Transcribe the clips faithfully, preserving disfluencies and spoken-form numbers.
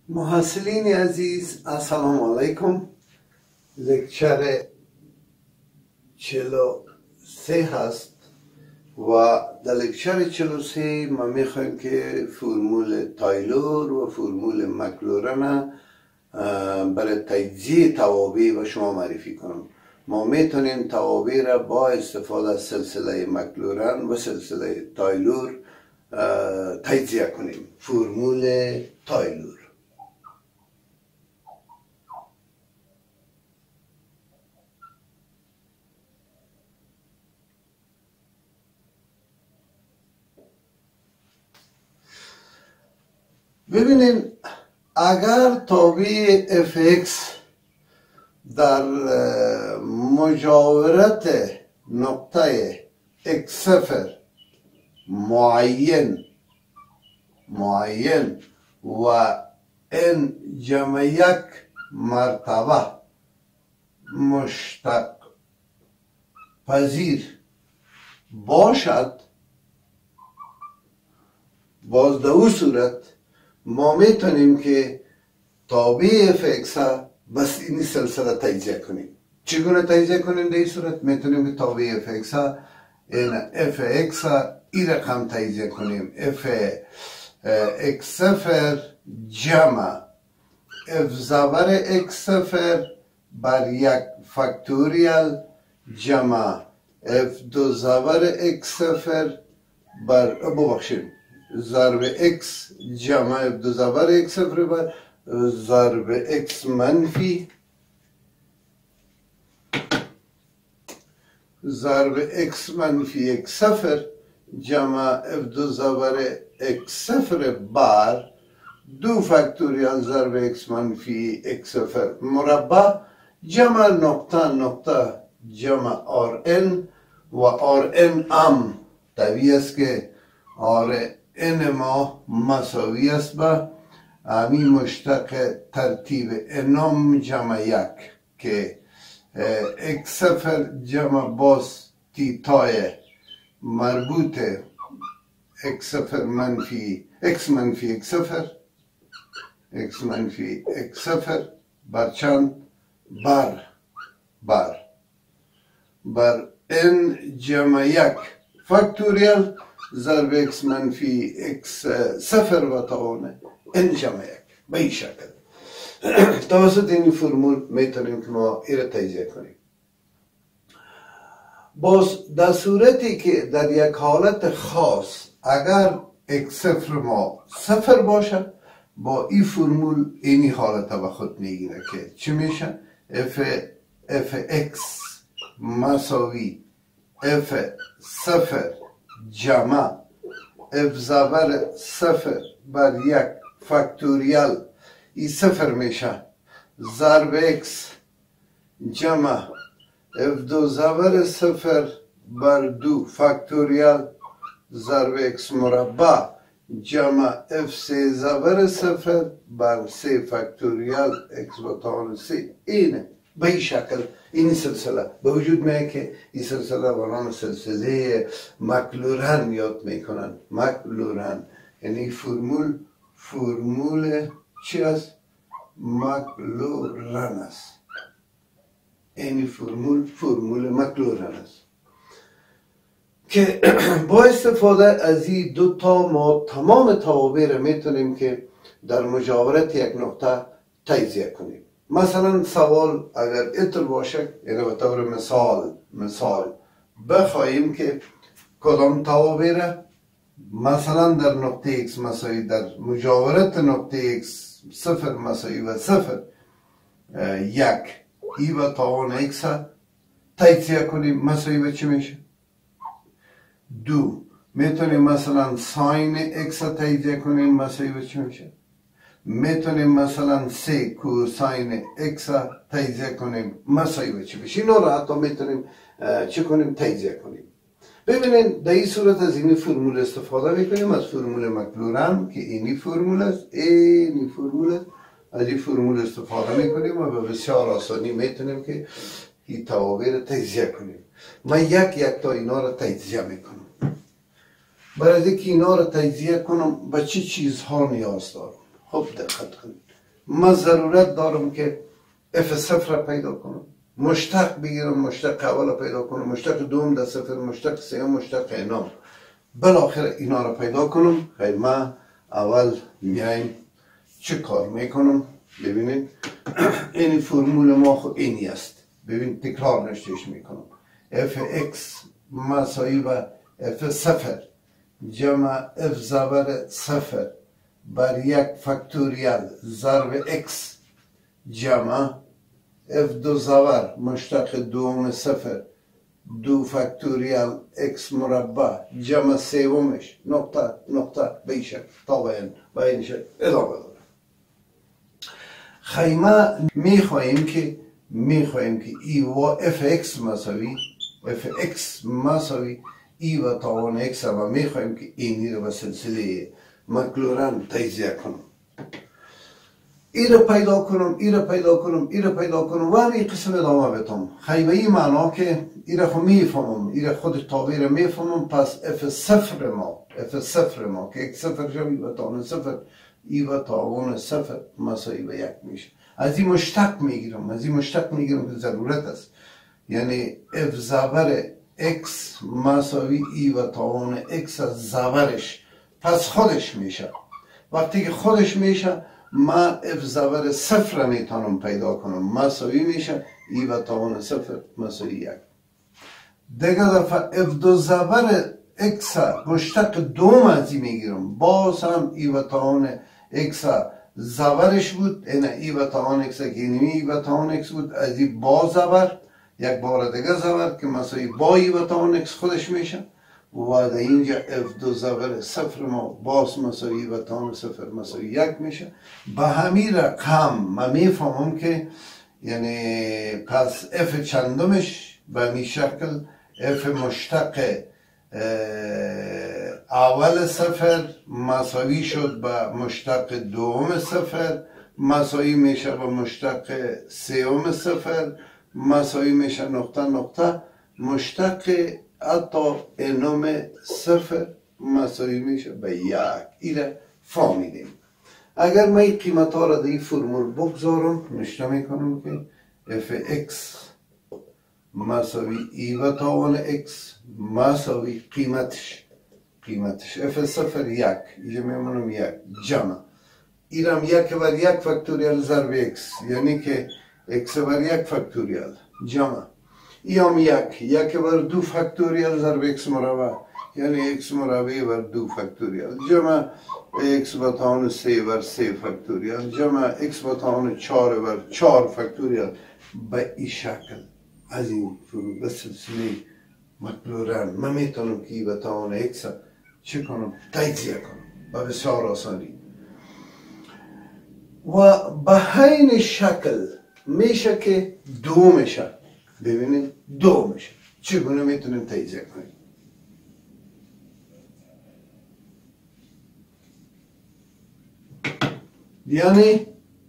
محصلین عزیز السلام علیکم. لکچر چهل و سه هست و در لکچر چهل و سه ما میخوایم که فرمول تایلور و فرمول مکلورن برای تجزیه توابع و شما معرفی کنم. ما میتونیم توابع را با استفاده از سلسله مکلورن و سلسله تایلور تجزیه کنیم. فرمول تایلور ببینید، اگر تابع اف ایکس در مجاورت نقطه اکس صفر معین معین و ان جمع یک مرتبه مشتق پذیر باشد، باز در او صورت ما میتونیم که تابع اف ایکس بس این سلسله تجزیه کنیم. چگونه تجزیه کنیم؟ در این صورت میتونیم که تابع اف ایکس این اف ایکس این رقم تجزیه کنیم. اف ایکس صفر جمع اف زبر ایکس صفر بر یک فاکتوریال جمع اف دو زبر ایکس صفر بر ببخشید ضرب x جمع دو زبر x صفر بر ضرب x منفی ضرب x منفی x صفر جمع f دو زبر x صفر بر دو فاکتوریال ضرب x منفی x صفر مربع جمع نقطه نقطه جمع rn و rn ام طبیعی است که rn ان ما مساوی است به همین مشتق ترتیب انام جمع یک که اکس صفر جمع باز تیتای مربوط اکس صفر منفی اکس منفی اکس صفر اکس منفی اکس صفر بر چند بر بر بر ان جمع یک فاکتوریال ضرب اکس منفی اکس صفر و توان ان جمع یک. به این شکل توسط این فرمول میتونیم که ما این را تجزیه کنیم. باز در صورتی که در یک حالت خاص اگر اکس صفر ما صفر باشد، با این فرمول اینی حالت به خود میگیره که چی میشه؟ اف اف اکس مساوی اف صفر جمع اف زبر صفر بر یک فاکتوریال ای صفر میشه ضرب اکس جمع اف دو زبر صفر بر دو فاکتوریال ضرب اکس مربع جمع اف سه زبر صفر بر سه فاکتوریال اکس با توان سه. اینه به این شکل این سلسله به وجود میاد که این سلسله با نام سلسله مکلورن یاد میکنن. مکلورن یعنی فرمول فرمول چی است؟ مکلورن است. این فرمول فرمول مکلورن است که با استفاده از این دو تا ما تمام توابع را میتونیم که در مجاورت یک نقطه تجزیه کنیم. مثلا سوال اگر اتر باشه، یعنی به طور مثال مثال بخواهیم که کدام توابع را مثلا در نقطه x مساوی در مجاورت نقطه x صفر مساوی و صفر یک ای و توان x تجزیه کنیم، مساوی به چی میشه؟ دو. میتونیم مثلا ساین x تجزیه کنیم، مساوی به چی میشه؟ میتونیم مثلا سه کوساین اکس تجزیه کنیم، مساوی به چی بشه؟ اینا را حتی میتونیم چه کنیم؟ تجزیه کنیم. ببینید در این صورت از این فرمول استفاده میکنیم، از فرمول مکلورن که اینی فرمول است، اینی فرمول است. از این فرمول استفاده میکنیم و به بسیار آسانی میتونیم که این توابع را تجزیه کنیم. من یک یک تا اینا را تجزیه میکنم. برای اینکه اینا را تجزیه کنم به چه چیزها نیاز دارم؟ خب دقت کنید. ما ضرورت دارم که اف صفر را پیدا کنم، مشتق بگیرم، مشتق اول را پیدا کنم، مشتق دوم در صفر، مشتق سوم، مشتق اینا، بالاخره اینا را پیدا کنم. خیلی ما اول میایم چه کار میکنم؟ ببینید این فرمول ما خود اینی است. ببین تکرار نشتش میکنم. اف اکس مساوی و اف صفر جمع اف ضرب صفر بر یک فاکتوریال ضرب اکس جمع اف دو ضرب مشتق دوم صفر دو فاکتوریال اکس مربع جمع سومش نقطه نقطه به این شکل تا به این به این شکل ادامه داره. خیمه میخواهیم که میخواهیم که ای و اف اکس مساوی اف اکس مساوی ای و تاوان اکس و میخواهیم که اینی رو به سلسله مکلورن تجزیه کنم. ای رو پیدا کنم، ای رو پیدا کنم، ای رو پیدا کنم و همین قسم ادامه بتم. خیلی این معنا که ای رو خود میفهمم، ای رو خود تابع رو میفهمم. پس اف صفر ما اف صفر ما که یک صفر شوی و تاوان صفر ای و تاوان صفر مساوی به یک میشه. از این مشتق میگیرم، از این مشتق میگیرم که ضرورت است. یعنی اف زبر اکس مساوی ای و تاوان اکس از زبرش، پس خودش میشه. وقتی که خودش میشه ما اف زبر صفر را میتونم پیدا کنم، مساوی میشه ای و تاوان صفر مساوی یک. دیگه دفعه اف دو زبر اکس مشتق دوم از این میگیرم، باز هم ای و تاوان اکس زبرش بود، این ای و تاوان اکس که اینمی ای و تاوان اکس بود، از این با زبر یک بار دیگه زبر که مساوی با ای و تاوان اکس خودش میشه و در اینجا اف دو زبر صفر ما باز مساوی و تاوان صفر مساوی یک میشه. به همین رقم من میفهمم که یعنی پس اف چندمش به همین شکل اف مشتق اول صفر مساوی شد به مشتق دوم صفر مساوی میشه به مشتق سوم صفر مساوی میشه نقطه نقطه مشتق حتی انوم صفر مساوی میشه به یک. ایره فهمیدیم. اگر من این قیمت ها را در این فرمول بگذارم نشته میکنم که اف اکس مساوی ای و تاوان اکس مساوی قیمتش قیمتش اف صفر یک، اینجا میمونم یک جمع ایرم یک بر یک فاکتوریال ضرب اکس، یعنی که اکس بر یک فاکتوریال جمع ایام یک یک بر دو فاکتوریال ضرب اکس مربع، یعنی اکس مربع بر دو فاکتوریال جمع اکس با تاوان سه بر سه فاکتوریال جمع اکس با تاوان چهار بر چهار فاکتوریال. به این شکل از این فرو به سلسله مکلورن من میتونم که به تاوان اکس چه کنم؟ تجزیه کنم و بسیار آسانی. و به همین شکل میشه که دو میشه. ببینید دو میشه. چگونه میتونیم تجزیه کنیم؟ یعنی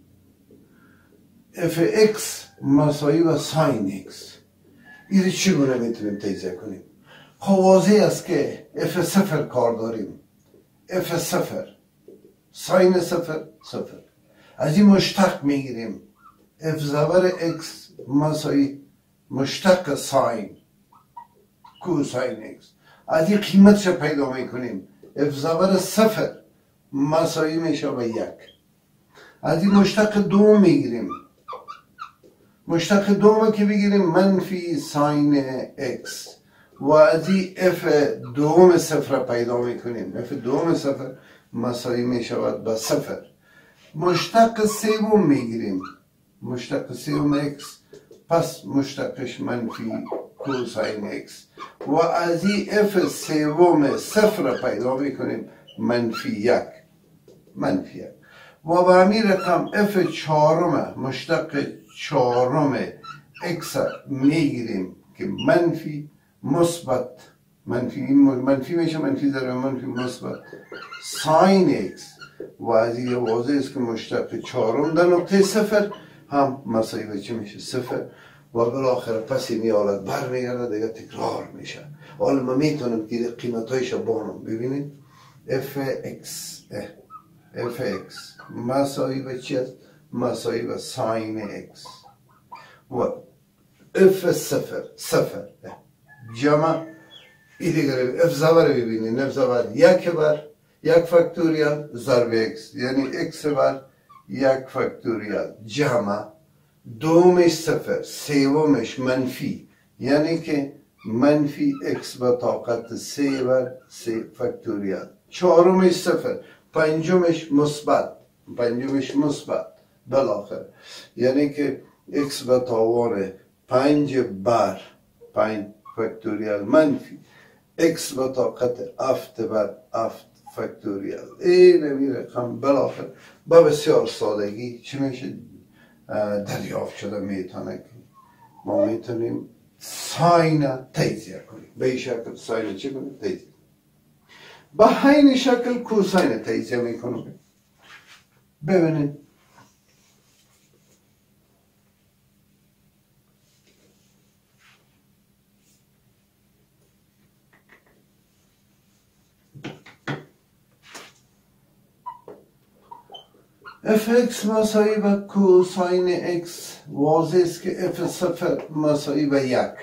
اف اکس مساوی و ساین اکس، این چگونه میتونیم تجزیه کنیم؟ خب واضح است که اف صفر کار داریم. اف صفر ساین صفر صفر، از این مشتق میگیریم اف زبر اکس مساوی مشتق ساین کوساین اکس، از این قیمتش پیدا میکنیم اف زبر صفر مساوی میشه به یک. از این مشتق دوم میگیریم، مشتق دوم که بگیریم منفی ساین اکس و از این اف دوم صفر پیدا میکنیم، اف دوم صفر مساوی میشود به صفر. مشتق سوم میگیریم، مشتق سوم اکس پس مشتقش منفی کوساین اکس و از این اف سوم صفر پیدا میکنیم منفی یک منفی یک و به همین رقم اف چهارم مشتق چهارم اکس میگیریم که منفی مثبت منفی منفی میشه منفی ضرب منفی مثبت ساین اکس و از این واضح است که مشتق چهارم در نقطه صفر هم مساوی به چی میشه؟ صفر. و بالاخره پس این حالت برمیگرده دیگه تکرار میشه. حالا من میتونم که قیمتایش بانم. ببینید اف اکس اف اکس مساوی به چی است؟ مساوی به ساین اکس و اف صفر صفر جمع ای دیگر اف زبر ببینید اف زبر یک بر یک فاکتوریال ضرب اکس یعنی اکس بر یک فاکتوریال جمع دومش صفر سومش منفی یعنی که منفی اکس به طاقت سه بر سه فاکتوریال چهارمش صفر پنجمش مثبت پنجمش مثبت بالاخره یعنی که اکس به توان پنج بر پنج فاکتوریال منفی اکس به طاقت افت بر افت فاکتوریال این نمی رقم بالاخره با بسیار سادگی چی میشه دریافت شده میتونه که ما میتونیم ساین تجزیه کنیم به این شکل ساین چی کنیم تجزیه با همین شکل کوساین تجزیه میکنیم ببینید اف اکس مساوی به کوساین اکس واضح است که اف صفر مساوی به یک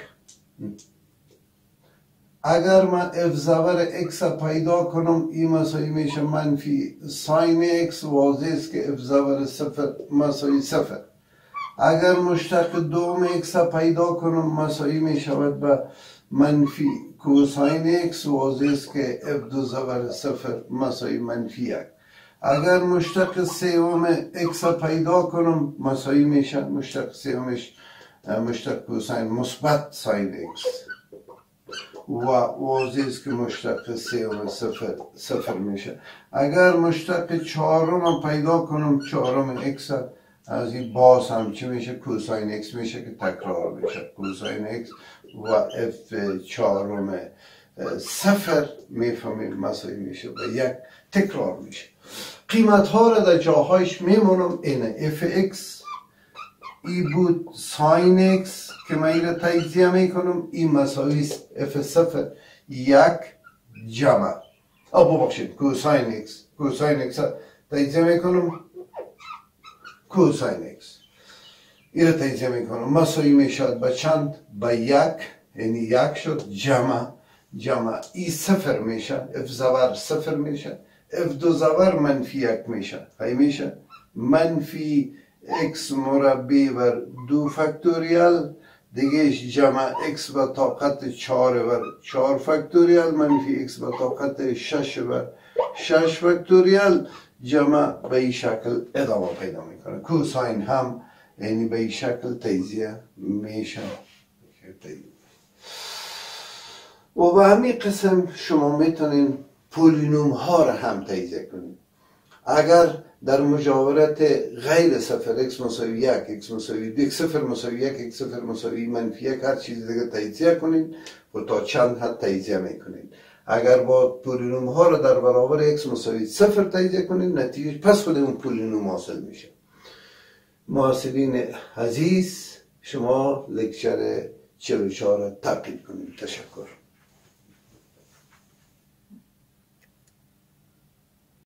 اگر من اف زبر اکس پیدا کنم این مساوی میشه منفی ساین اکس واضح است که اف زبر صفر مساوی صفر اگر مشتق دوم اکس پیدا کنم مساوی میشود به منفی کوساین اکس واضح است که اف دو زبر صفر مساوی منفی یک اگر مشتق سوم اکس پیدا کنم مساوی میشه مشتق سومش مشتق کوساین مثبت ساین اکس و واضح است که مشتق سوم صفر صفر میشه اگر مشتق چهارم پیدا کنم چهارم اکس از این باز هم چی میشه کوساین اکس میشه که تکرار میشه کوساین اکس و اف چهارم صفر میفهمیم مساوی میشه و یک تکرار میشه قیمت ها را در جاهایش میمونم اینه اف اکس ای بود ساین اکس که من این را تجزیه میکنم این مساوی اف صفر یک جمع آب ببخشید کوساین اکس کوساین اکس تجزیه میکنم کوساین اکس این را تجزیه میکنم مساوی میشد به چند به یک یعنی یک شد جمع جمع ای صفر میشه اف زبر صفر میشه اف دو زبر منفی یک میشه های میشه منفی اکس مربع بر دو فاکتوریال دیگه جمع اکس به طاقت چهار بر چهار فاکتوریال منفی اکس به طاقت شش بر شش فاکتوریال جمع به این شکل ادامه پیدا میکنه کوساین هم یعنی به این شکل تجزیه میشه و به همین قسم شما میتونین پولینوم ها را هم تجزیه کنید اگر در مجاورت غیر صفر x مساوی یک x مساوی دو صفر مساوی یک x صفر مساوی منفی یک هر چیز دیگه تجزیه کنید و تا چند حد تجزیه میکنید اگر با پولینوم ها را در برابر x مساوی صفر تجزیه کنید نتیجه پس خود اون پولینوم حاصل میشه محصلین عزیز شما لکچر چهل و چهار را تعقیب کنید تشکر